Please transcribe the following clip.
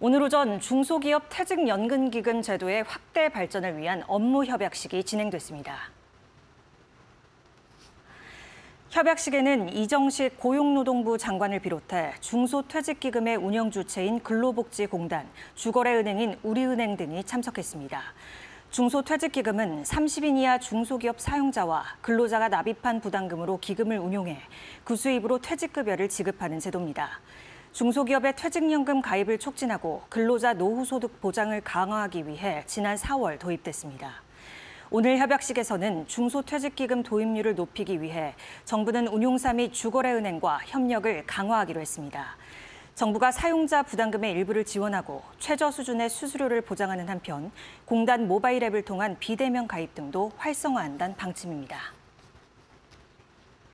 오늘 오전 중소기업 퇴직연금기금 제도의 확대 발전을 위한 업무 협약식이 진행됐습니다. 협약식에는 이정식 고용노동부 장관을 비롯해 중소퇴직기금의 운영 주체인 근로복지공단, 주거래은행인 우리은행 등이 참석했습니다. 중소퇴직기금은 30인 이하 중소기업 사용자와 근로자가 납입한 부담금으로 기금을 운용해 그 수입으로 퇴직급여를 지급하는 제도입니다. 중소기업의 퇴직연금 가입을 촉진하고 근로자 노후소득 보장을 강화하기 위해 지난 4월 도입됐습니다. 오늘 협약식에서는 중소퇴직기금 도입률을 높이기 위해 정부는 운용사 및 주거래은행과 협력을 강화하기로 했습니다. 정부가 사용자 부담금의 일부를 지원하고 최저 수준의 수수료를 보장하는 한편 공단 모바일 앱을 통한 비대면 가입 등도 활성화한다는 방침입니다.